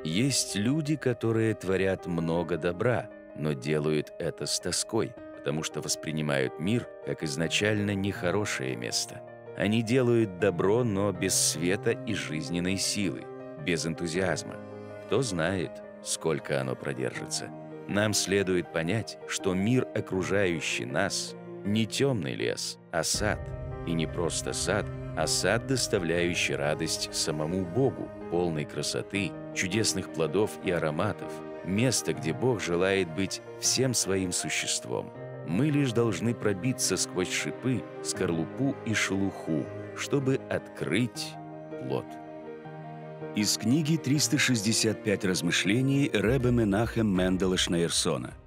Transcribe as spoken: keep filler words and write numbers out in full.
Есть люди, которые творят много добра, но делают это с тоской, потому что воспринимают мир как изначально нехорошее место. Они делают добро, но без света и жизненной силы, без энтузиазма. Кто знает, сколько оно продержится. Нам следует понять, что мир, окружающий нас, не темный лес, а сад. И не просто сад, а сад, доставляющий радость самому Богу, полный красоты, чудесных плодов и ароматов, место, где Бог желает быть всем своим существом. Мы лишь должны пробиться сквозь шипы, скорлупу и шелуху, чтобы открыть плод. Из книги «триста шестьдесят пять размышлений» Ребе Менахем Менделя Шнеерсона.